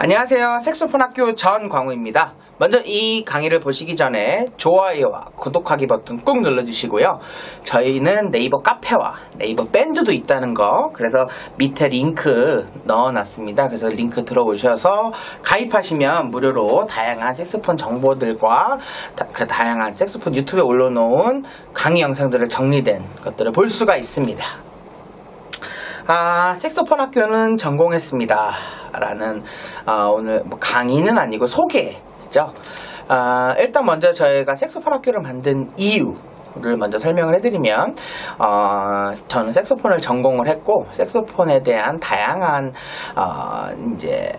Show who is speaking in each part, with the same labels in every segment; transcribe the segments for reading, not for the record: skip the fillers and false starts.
Speaker 1: 안녕하세요. 색소폰 학교 전광우입니다. 먼저 이 강의를 보시기 전에 좋아요와 구독하기 버튼 꾹 눌러주시고요. 저희는 네이버 카페와 네이버 밴드도 있다는 거, 그래서 밑에 링크 넣어놨습니다. 그래서 링크 들어오셔서 가입하시면 무료로 다양한 색소폰 정보들과 그 다양한 색소폰 유튜브에 올려놓은 강의 영상들을 정리된 것들을 볼 수가 있습니다. 색소폰 학교는 전공했습니다 라는 오늘 강의는 아니고 소개죠. 일단 먼저 저희가 색소폰 학교를 만든 이유를 먼저 설명을 해드리면, 저는 색소폰을 전공을 했고, 색소폰에 대한 다양한 이제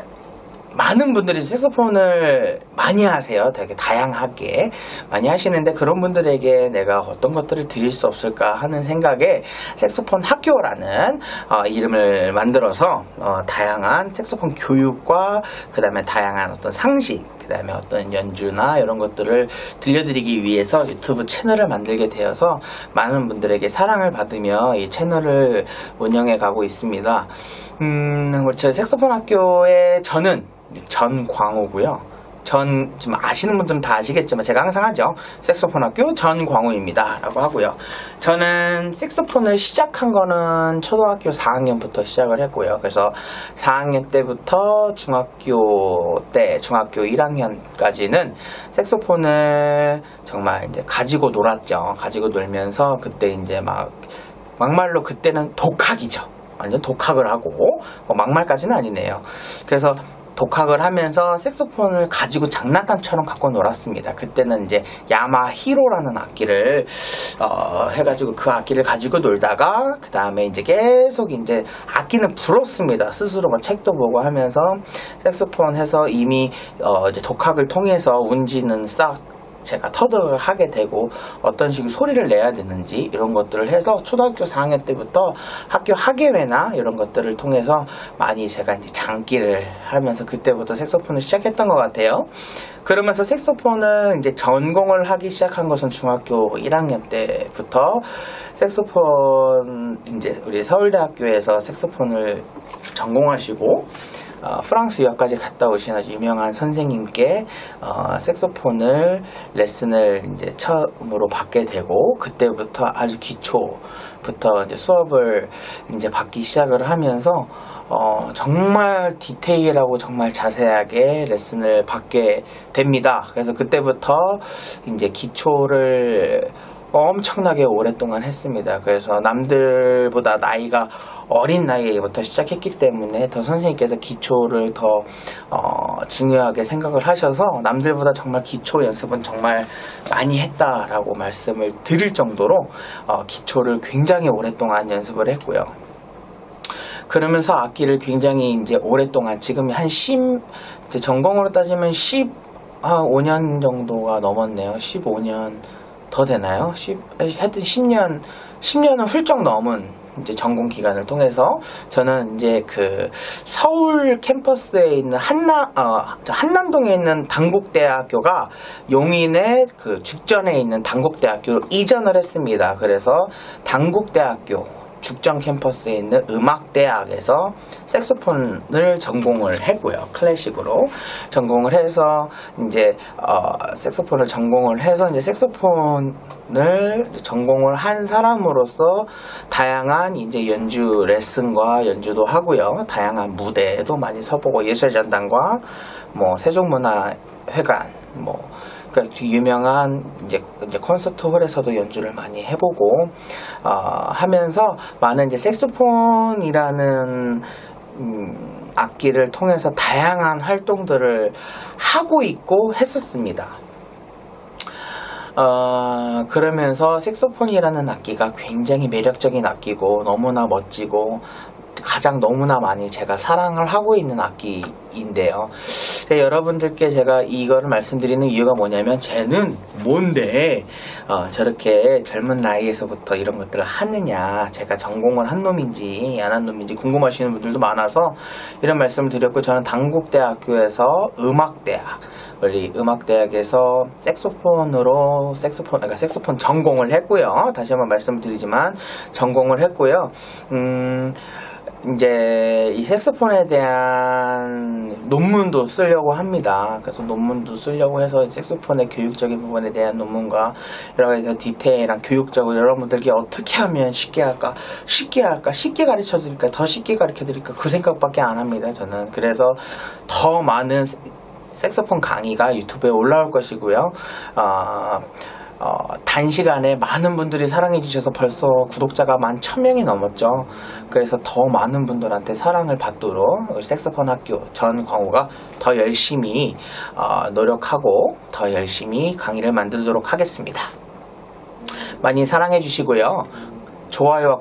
Speaker 1: 많은 분들이 색소폰을 많이 하세요. 되게 다양하게 많이 하시는데, 그런 분들에게 내가 어떤 것들을 드릴 수 없을까 하는 생각에 색소폰 학교라는 이름을 만들어서 다양한 색소폰 교육과 그 다음에 다양한 어떤 상식, 그 다음에 어떤 연주나 이런 것들을 들려드리기 위해서 유튜브 채널을 만들게 되어서 많은 분들에게 사랑을 받으며 이 채널을 운영해 가고 있습니다. 저 색소폰 학교에 저는 전광우고요. 지금 아시는 분들은 다 아시겠지만 제가 항상 하죠. 색소폰 학교 전광우입니다 라고 하고요. 저는 색소폰을 시작한 거는 초등학교 4학년부터 시작을 했고요. 그래서 4학년 때부터 중학교 1학년까지는 색소폰을 정말 이제 가지고 놀았죠. 가지고 놀면서 그때 이제 막말로 그때는 독학이죠. 완전 독학을 하고, 막말까지는 아니네요. 그래서 독학을 하면서 색소폰을 가지고 장난감처럼 갖고 놀았습니다. 그때는 이제 야마 히로라는 악기를 해가지고 그 악기를 가지고 놀다가 그 다음에 이제 계속 이제 악기는 불었습니다. 스스로 책도 보고 하면서 색소폰 해서 이미 이제 독학을 통해서 운지는 제가 터득하게 되고 어떤 식으로 소리를 내야 되는지 이런 것들을 해서 초등학교 4학년 때부터 학교 학예회나 이런 것들을 통해서 많이 제가 이제 장기를 하면서 그때부터 색소폰을 시작했던 것 같아요. 그러면서 색소폰을 이제 전공을 하기 시작한 것은 중학교 1학년 때부터 색소폰 이제 우리 서울대학교에서 색소폰을 전공하시고 프랑스 유학까지 갔다 오신 아주 유명한 선생님께 색소폰을 레슨을 이제 처음으로 받게 되고, 그때부터 아주 기초부터 이제 수업을 이제 받기 시작을 하면서 정말 디테일하고 정말 자세하게 레슨을 받게 됩니다. 그래서 그때부터 이제 기초를 엄청나게 오랫동안 했습니다. 그래서 남들보다 나이가 어린 나이부터 시작했기 때문에 더 선생님께서 기초를 더 중요하게 생각을 하셔서 남들보다 정말 기초 연습은 정말 많이 했다라고 말씀을 드릴 정도로 기초를 굉장히 오랫동안 연습을 했고요. 그러면서 악기를 굉장히 이제 오랫동안, 지금 이제 전공으로 따지면 15년 정도가 넘었네요. 15년 더 되나요? 하여튼 10년은 훌쩍 넘은 이제 전공 기간을 통해서 저는 이제 그 서울 캠퍼스에 있는 한남동에 있는 단국대학교가 용인의 그 죽전에 있는 단국대학교로 이전을 했습니다. 그래서 단국대학교 죽전 캠퍼스에 있는 음악대학에서 색소폰을 전공을 했고요. 클래식으로 전공을 해서 이제 색소폰을 전공을 해서 이제 색소폰을 전공을 한 사람으로서 다양한 이제 연주 레슨과 연주도 하고요. 다양한 무대에도 많이 서보고 예술전당과 세종문화회관 그러니까 유명한 이제 콘서트홀에서도 연주를 많이 해보고 하면서 많은 이제 색소폰이라는 악기를 통해서 다양한 활동들을 하고 있고 했었습니다. 그러면서 색소폰이라는 악기가 굉장히 매력적인 악기고 너무나 멋지고 가장 너무나 많이 제가 사랑을 하고 있는 악기인데요. 여러분들께 제가 이거를 말씀드리는 이유가 뭐냐면, 쟤는 뭔데 저렇게 젊은 나이에서부터 이런 것들을 하느냐, 제가 전공을 한 놈인지 안 한 놈인지 궁금하시는 분들도 많아서 이런 말씀을 드렸고, 저는 단국대학교에서 우리 음악대학에서 색소폰 전공을 했고요. 다시 한번 말씀을 드리지만 전공을 했고요. 이제 이 색소폰에 대한 논문도 쓰려고 합니다. 그래서 논문도 쓰려고 해서 색소폰의 교육적인 부분에 대한 논문과 여러 가지 디테일한 교육적으로 여러분들께 어떻게 하면 쉽게 할까, 쉽게 가르쳐 드릴까, 더 쉽게 가르쳐 드릴까, 그 생각밖에 안 합니다. 저는. 그래서 더 많은 색소폰 강의가 유튜브에 올라올 것이고요. 단시간에 많은 분들이 사랑해 주셔서 벌써 구독자가 11,000명이 넘었죠. 그래서 더 많은 분들한테 사랑을 받도록 색소폰 학교 전 광우가 더 열심히 노력하고 더 열심히 강의를 만들도록 하겠습니다. 많이 사랑해 주시고요. 좋아요와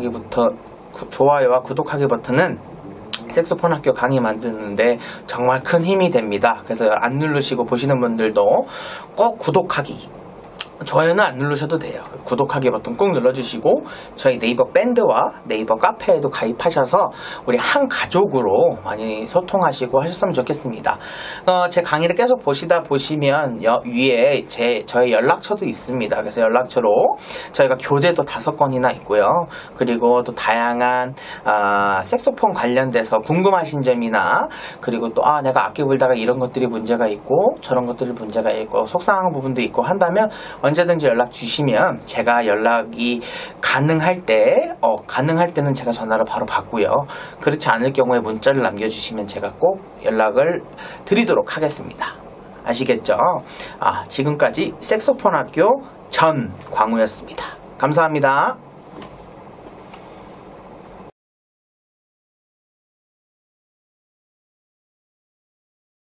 Speaker 1: 구독하기 버튼은 색소폰 학교 강의 만드는데 정말 큰 힘이 됩니다. 그래서 안 누르시고 보시는 분들도 꼭 구독하기, 좋아요는 안 누르셔도 돼요. 구독하기 버튼 꼭 눌러주시고 저희 네이버 밴드와 네이버 카페에도 가입하셔서 우리 한 가족으로 많이 소통하시고 하셨으면 좋겠습니다. 제 강의를 계속 보시면 위에 저의 연락처도 있습니다. 그래서 연락처로 저희가 교재도 5권이나 있고요. 그리고 또 다양한 색소폰 관련돼서 궁금하신 점이나 그리고 또 내가 악기 불다가 이런 것들이 문제가 있고 저런 것들이 문제가 있고 속상한 부분도 있고 한다면 언제든지 연락 주시면 제가 연락이 가능할 때는 제가 전화를 바로 받고요. 그렇지 않을 경우에 문자를 남겨주시면 제가 꼭 연락을 드리도록 하겠습니다. 아시겠죠? 지금까지 색소폰 학교 전 광우였습니다. 감사합니다.